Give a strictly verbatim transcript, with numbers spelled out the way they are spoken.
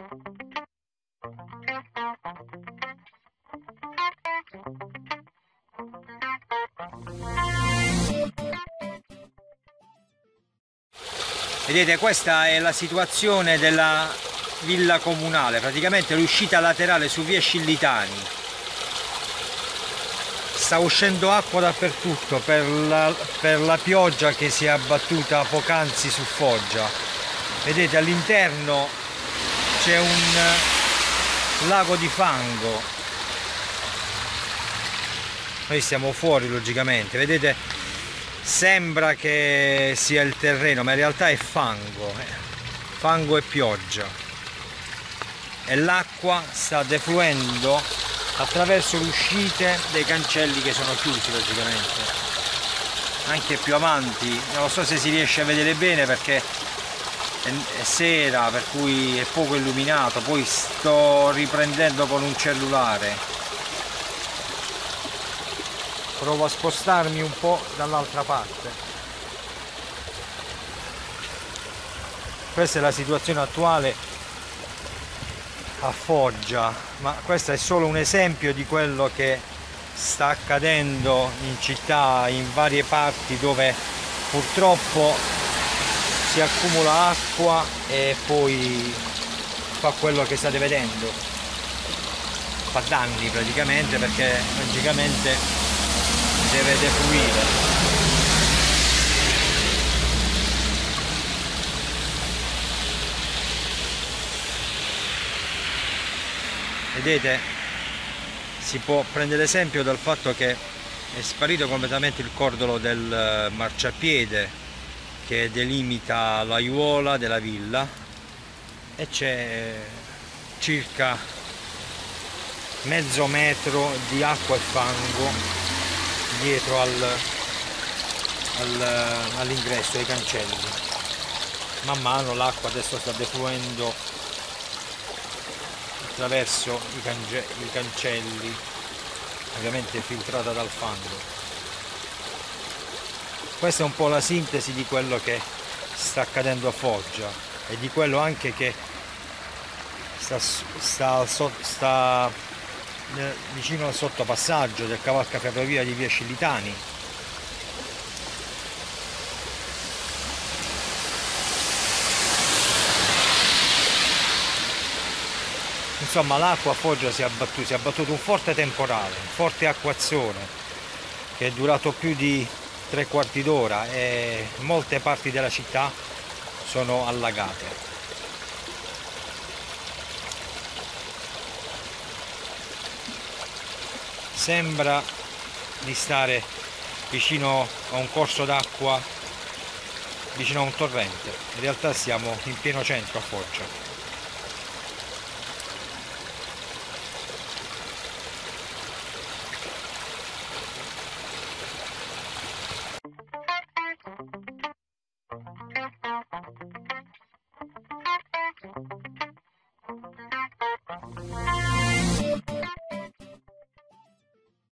Vedete, questa è la situazione della villa comunale, praticamente l'uscita laterale su via Scillitani. Sta uscendo acqua dappertutto per la, per la pioggia che si è abbattuta poc'anzi su Foggia. Vedete, all'interno c'è un lago di fango. Noi siamo fuori logicamente, vedete, sembra che sia il terreno, ma in realtà è fango, fango e pioggia. E l'acqua sta defluendo attraverso le uscite dei cancelli che sono chiusi logicamente. Anche più avanti, non so se si riesce a vedere bene perché è sera, per cui è poco illuminato, poi sto riprendendo con un cellulare. Provo a spostarmi un po' dall'altra parte. Questa è la situazione attuale a Foggia, ma questo è solo un esempio di quello che sta accadendo in città, in varie parti dove purtroppo si accumula acqua e poi fa quello che state vedendo, fa danni praticamente, perché logicamente deve defluire. Vedete, si può prendere esempio dal fatto che è sparito completamente il cordolo del marciapiede che delimita l'aiuola della villa e c'è circa mezzo metro di acqua e fango dietro al, al, all'ingresso ai cancelli. Man mano l'acqua adesso sta defluendo attraverso i, cange i cancelli, ovviamente filtrata dal fango. Questa è un po' la sintesi di quello che sta accadendo a Foggia e di quello anche che sta, sta, sta vicino al sottopassaggio del cavalcaferrovia di via Scillitani. Insomma, l'acqua a Foggia si è abbattuta, si è abbattuto un forte temporale, un forte acquazzone che è durato più di tre quarti d'ora e molte parti della città sono allagate. Sembra di stare vicino a un corso d'acqua, vicino a un torrente. In realtà siamo in pieno centro a Foggia.